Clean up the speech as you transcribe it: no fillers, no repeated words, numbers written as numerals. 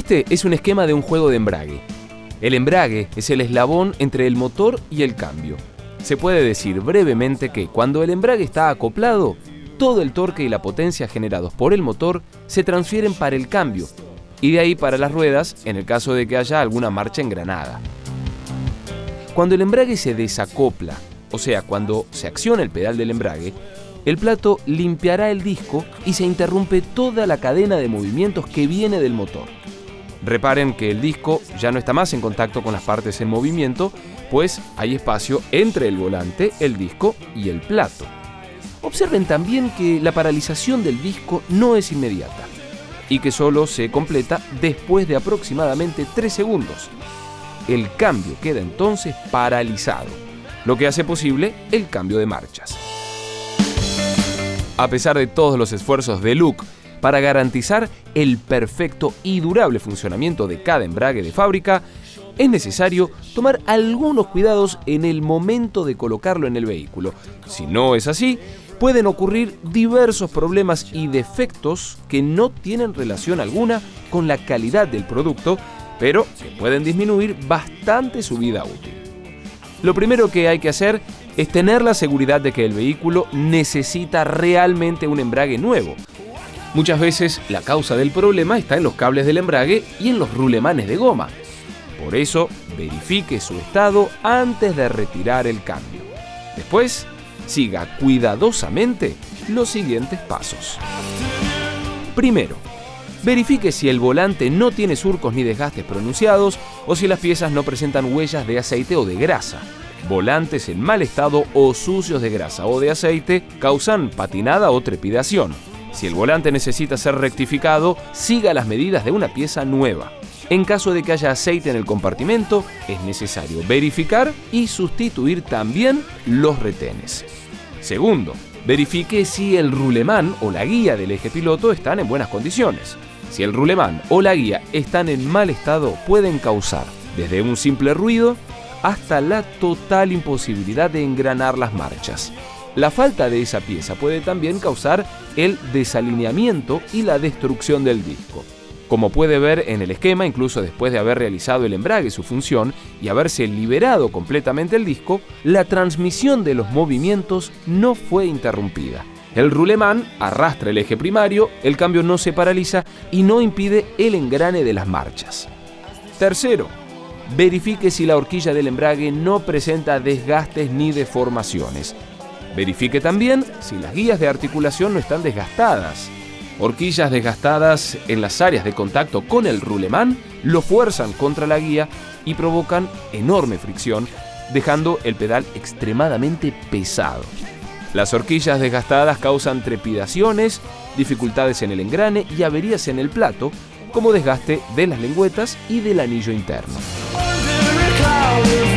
Este es un esquema de un juego de embrague. El embrague es el eslabón entre el motor y el cambio. Se puede decir brevemente que cuando el embrague está acoplado, todo el torque y la potencia generados por el motor se transfieren para el cambio y de ahí para las ruedas en el caso de que haya alguna marcha engranada. Cuando el embrague se desacopla, o sea, cuando se acciona el pedal del embrague, el plato limpiará el disco y se interrumpe toda la cadena de movimientos que viene del motor. Reparen que el disco ya no está más en contacto con las partes en movimiento, pues hay espacio entre el volante, el disco y el plato. Observen también que la paralización del disco no es inmediata y que solo se completa después de aproximadamente 3 segundos. El cambio queda entonces paralizado, lo que hace posible el cambio de marchas. A pesar de todos los esfuerzos de Look para garantizar el perfecto y durable funcionamiento de cada embrague de fábrica, es necesario tomar algunos cuidados en el momento de colocarlo en el vehículo. Si no es así, pueden ocurrir diversos problemas y defectos que no tienen relación alguna con la calidad del producto, pero que pueden disminuir bastante su vida útil. Lo primero que hay que hacer es tener la seguridad de que el vehículo necesita realmente un embrague nuevo. Muchas veces la causa del problema está en los cables del embrague y en los rulemanes de goma. Por eso, verifique su estado antes de retirar el cambio. Después, siga cuidadosamente los siguientes pasos. Primero, verifique si el volante no tiene surcos ni desgastes pronunciados o si las piezas no presentan huellas de aceite o de grasa. Volantes en mal estado o sucios de grasa o de aceite causan patinada o trepidación. Si el volante necesita ser rectificado, siga las medidas de una pieza nueva. En caso de que haya aceite en el compartimento, es necesario verificar y sustituir también los retenes. Segundo, verifique si el rulemán o la guía del eje piloto están en buenas condiciones. Si el rulemán o la guía están en mal estado, pueden causar desde un simple ruido hasta la total imposibilidad de engranar las marchas. La falta de esa pieza puede también causar el desalineamiento y la destrucción del disco. Como puede ver en el esquema, incluso después de haber realizado el embrague su función y haberse liberado completamente el disco, la transmisión de los movimientos no fue interrumpida. El rulemán arrastra el eje primario, el cambio no se paraliza y no impide el engrane de las marchas. Tercero, verifique si la horquilla del embrague no presenta desgastes ni deformaciones. Verifique también si las guías de articulación no están desgastadas. Horquillas desgastadas en las áreas de contacto con el rulemán lo fuerzan contra la guía y provocan enorme fricción, dejando el pedal extremadamente pesado. Las horquillas desgastadas causan trepidaciones, dificultades en el engrane y averías en el plato, como desgaste de las lengüetas y del anillo interno.